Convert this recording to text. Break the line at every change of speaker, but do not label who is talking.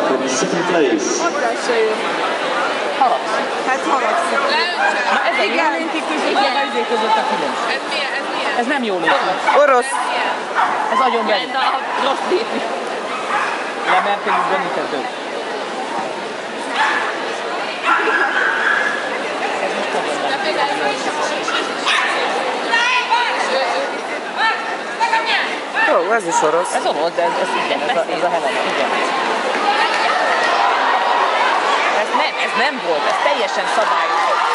in second place.
Harapsz.
Hát haragszik.
Na ez a jól létik között, meg a izé között a különbség.
Ez milyen? Ez milyen?
Ez nem jól létik.
Orosz.
Ez agyon belül.
De a rossz létik.
Lemertél is bennünket. Ez most
Jó, ez is orosz.
ez orosz, de ez igen, ez a Helena, igen. Ez nem volt, ez teljesen szabályos.